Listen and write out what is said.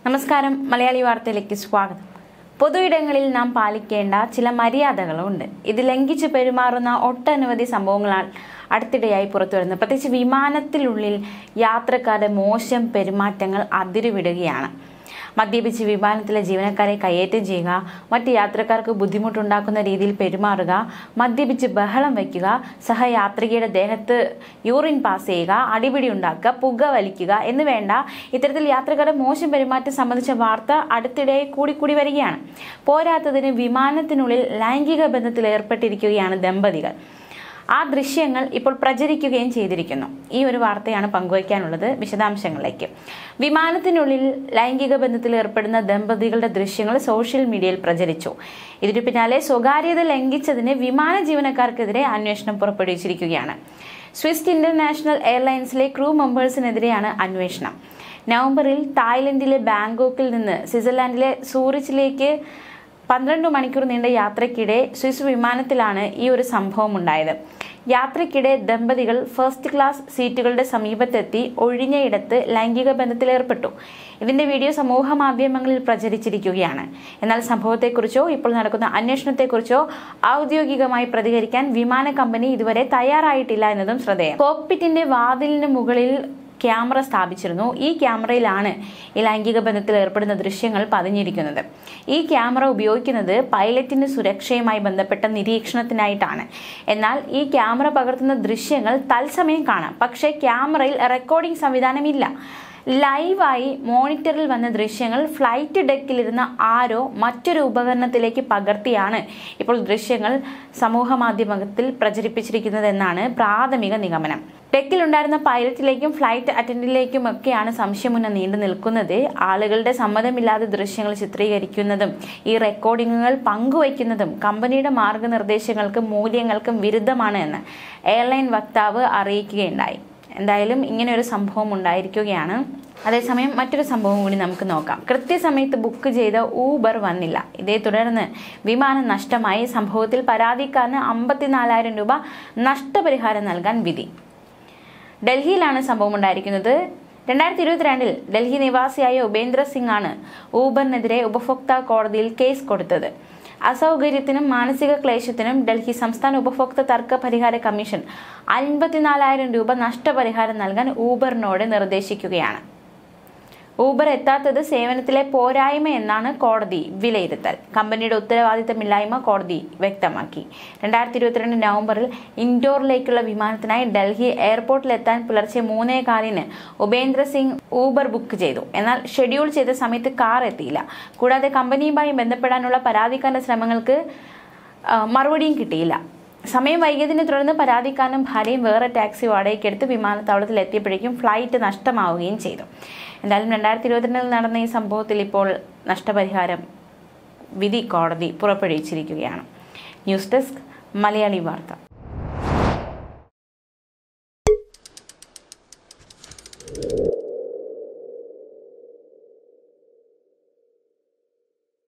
നമസ്കാരം, മലയാളി വാർത്തയിലേക്ക് സ്വാഗതം. പൊതുയിടങ്ങളിൽ നാം പാലിക്കേണ്ട ചില മര്യാദകളുണ്ട്. ഇത് ലംഘിച്ച് പെരുമാറുന്ന ഒട്ടനവധി സംഭവങ്ങളാണ് അടുത്തിടെയായി പുറത്തുവരുന്നത്. പ്രത്യേകിച്ച് വിമാനത്തിനുള്ളിൽ യാത്രക്കാരുടെ മോശം പെരുമാറ്റങ്ങൾ അതിരുവിടുകയാണ്. മദ്യപിച്ച് വിമാനത്തിലെ ജീവനക്കാരെ കയ്യേറ്റം ചെയ്യുക, മറ്റ് യാത്രക്കാർക്ക് ബുദ്ധിമുട്ടുണ്ടാക്കുന്ന രീതിയിൽ പെരുമാറുക, മദ്യപിച്ച് ബഹളം വയ്ക്കുക, സഹയാത്രികയുടെ ദേഹത്ത് യൂറിൻ പാസ് ചെയ്യുക, അടിപിടി ഉണ്ടാക്കുക, പുക വലിക്കുക എന്ന് വേണ്ട ഇത്തരത്തിൽ യാത്രക്കാരുടെ മോശം പെരുമാറ്റം സംബന്ധിച്ച വാർത്ത അടുത്തിടെ കൂടി വരികയാണ്. പോരാത്തതിന് വിമാനത്തിനുള്ളിൽ ലൈംഗിക ബന്ധത്തിൽ ഏർപ്പെട്ടിരിക്കുകയാണ് ദമ്പതികൾ. ആ ദൃശ്യങ്ങൾ ഇപ്പോൾ പ്രചരിക്കുകയും ചെയ്തിരിക്കുന്നു. ഈ ഒരു വാർത്തയാണ് പങ്കുവയ്ക്കാനുള്ളത്. വിശദാംശങ്ങളിലേക്ക്. വിമാനത്തിനുള്ളിൽ ലൈംഗിക ബന്ധത്തിൽ ഏർപ്പെടുന്ന ദമ്പതികളുടെ ദൃശ്യങ്ങൾ സോഷ്യൽ മീഡിയയിൽ പ്രചരിച്ചു. ഇതിനു പിന്നാലെ സ്വകാര്യത ലംഘിച്ചതിന് വിമാന ജീവനക്കാർക്കെതിരെ അന്വേഷണം പുറപ്പെടുവിച്ചിരിക്കുകയാണ്. സ്വിസ് ഇന്റർനാഷണൽ എയർലൈൻസിലെ ക്രൂ മെമ്പേഴ്സിനെതിരെയാണ് അന്വേഷണം. നവംബറിൽ തായ്ലൻഡിലെ ബാങ്കോക്കിൽ നിന്ന് സ്വിറ്റ്സർലാൻഡിലെ സൂറിച്ചിലേക്ക് 12 മണിക്കൂർ നീണ്ട യാത്രയ്ക്കിടെ സ്വിസ് വിമാനത്തിലാണ് ഈ ഒരു സംഭവം ഉണ്ടായത്. യാത്രയ്ക്കിടെ ദമ്പതികൾ ഫസ്റ്റ് ക്ലാസ് സീറ്റുകളുടെ സമീപത്തെത്തി ഒഴിഞ്ഞയിടത്ത് ലൈംഗിക ബന്ധത്തിൽ ഏർപ്പെട്ടു. ഇതിന്റെ വീഡിയോ സമൂഹ മാധ്യമങ്ങളിൽ പ്രചരിച്ചിരിക്കുകയാണ്. എന്നാൽ സംഭവത്തെക്കുറിച്ചോ ഇപ്പോൾ നടക്കുന്ന അന്വേഷണത്തെക്കുറിച്ചോ ഔദ്യോഗികമായി പ്രതികരിക്കാൻ വിമാന കമ്പനി ഇതുവരെ തയ്യാറായിട്ടില്ല എന്നതും ശ്രദ്ധേയം. കോക്പിറ്റിന്റെ വാതിലിന് മുകളിൽ ക്യാമറ സ്ഥാപിച്ചിരുന്നു. ഈ ക്യാമറയിലാണ് ഈ ലൈംഗിക ബന്ധത്തിൽ ഏർപ്പെടുന്ന ദൃശ്യങ്ങൾ പതിഞ്ഞിരിക്കുന്നത്. ഈ ക്യാമറ ഉപയോഗിക്കുന്നത് പൈലറ്റിന്റെ സുരക്ഷയുമായി ബന്ധപ്പെട്ട നിരീക്ഷണത്തിനായിട്ടാണ്. എന്നാൽ ഈ ക്യാമറ പകർത്തുന്ന ദൃശ്യങ്ങൾ തത്സമയം കാണാം. പക്ഷേ ക്യാമറയിൽ റെക്കോർഡിംഗ് സംവിധാനമില്ല. ലൈവായി മോണിറ്ററിൽ വന്ന ദൃശ്യങ്ങൾ ഫ്ലൈറ്റ് ഡെക്കിലിരുന്ന ആരോ മറ്റൊരു ഉപകരണത്തിലേക്ക് പകർത്തിയാണ് ഇപ്പോൾ ദൃശ്യങ്ങൾ സമൂഹ മാധ്യമത്തിൽ പ്രചരിപ്പിച്ചിരിക്കുന്നതെന്നാണ് പ്രാഥമിക നിഗമനം. ഡെക്കിലുണ്ടായിരുന്ന പൈലറ്റിലേക്കും ഫ്ലൈറ്റ് അറ്റൻഡന്റിലേക്കുമൊക്കെയാണ് സംശയമുന്ന നീണ്ടു നിൽക്കുന്നത്. ആളുകളുടെ സമ്മതമില്ലാതെ ദൃശ്യങ്ങൾ ചിത്രീകരിക്കുന്നതും ഈ റെക്കോർഡിങ്ങുകൾ പങ്കുവയ്ക്കുന്നതും കമ്പനിയുടെ മാർഗനിർദ്ദേശങ്ങൾക്കും മൂല്യങ്ങൾക്കും വിരുദ്ധമാണ് എന്ന് എയർലൈൻ വക്താവ് അറിയിക്കുകയുണ്ടായി. എന്തായാലും ഇങ്ങനെ ഒരു സംഭവം ഉണ്ടായിരിക്കുകയാണ്. അതേസമയം മറ്റൊരു സംഭവം കൂടി നമുക്ക് നോക്കാം. കൃത്യസമയത്ത് ബുക്ക് ചെയ്ത ഊബർ വന്നില്ല. ഇതേ തുടർന്ന് വിമാനം നഷ്ടമായി. സംഭവത്തിൽ പരാതിക്കാരന് 54,000 രൂപ നഷ്ടപരിഹാരം നൽകാൻ വിധി. ഡൽഹിയിലാണ് സംഭവം ഉണ്ടായിരിക്കുന്നത്. 2022 ഡൽഹി നിവാസിയായ ഉപേന്ദ്ര സിംഗ് ആണ് ഊബറിനെതിരെ ഉപഭോക്തൃ കോടതിയിൽ കേസ് കൊടുത്തത്. അസൗകര്യത്തിനും മാനസിക ക്ലേശത്തിനും ഡൽഹി സംസ്ഥാന ഉപഭോക്തൃ തർക്ക പരിഹാര കമ്മീഷൻ 54,000 രൂപ നഷ്ടപരിഹാരം നൽകാൻ ഊബറിനോട് നിർദ്ദേശിക്കുകയാണ്. ഊബർ എത്താത്തത് സേവനത്തിലെ പോരായ്മ എന്നാണ് കോടതി വിലയിരുത്തൽ. കമ്പനിയുടെ ഉത്തരവാദിത്തമില്ലായ്മ കോടതി വ്യക്തമാക്കി. 2022 നവംബറിൽ ഇൻഡോറിലേക്കുള്ള വിമാനത്തിനായി ഡൽഹി എയർപോർട്ടിലെത്താൻ പുലർച്ചെ 3:15 ഉപേന്ദ്ര സിംഗ് ഊബർ ബുക്ക് ചെയ്തു. എന്നാൽ ഷെഡ്യൂൾ ചെയ്ത സമയത്ത് കാർ എത്തിയില്ല. കൂടാതെ കമ്പനിയുമായി ബന്ധപ്പെടാനുള്ള പരാതിക്കാരന്റെ ശ്രമങ്ങൾക്ക് മറുപടിയും കിട്ടിയില്ല. സമയം വൈകിയതിനെ തുടർന്ന് പരാതിക്കാരനും ഭാര്യയും വേറെ ടാക്സി വാടകയ്ക്കെടുത്ത് വിമാനത്താവളത്തിൽ എത്തിയപ്പോഴേക്കും ഫ്ലൈറ്റ് നഷ്ടമാവുകയും ചെയ്തു. എന്തായാലും 2022 നടന്ന ഈ സംഭവത്തിൽ ഇപ്പോൾ നഷ്ടപരിഹാരം വിധി കോടതി പുറപ്പെടുവിച്ചിരിക്കുകയാണ്. ന്യൂസ് ഡെസ്ക്, മലയാളി വാർത്ത.